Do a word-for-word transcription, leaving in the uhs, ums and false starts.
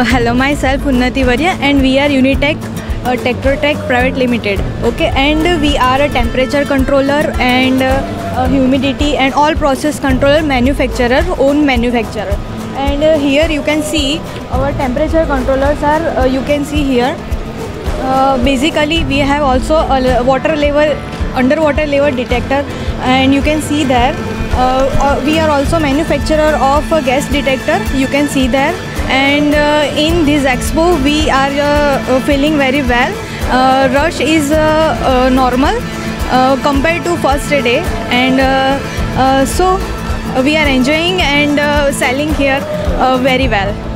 Uh, hello, myself Unnati Varya, and we are Unitech uh, Tektotech Private Limited. Okay, and we are a temperature controller and uh, humidity and all process controller manufacturer, own manufacturer. And uh, here you can see our temperature controllers are. Uh, you can see here. Uh, basically, we have also a water level, underwater level detector, and you can see there. Uh, uh, we are also manufacturer of a gas detector. You can see there. And uh, in this expo we are uh, feeling very well. Uh, rush is uh, uh, normal uh, compared to first day, and uh, uh, so we are enjoying and uh, selling here uh, very well.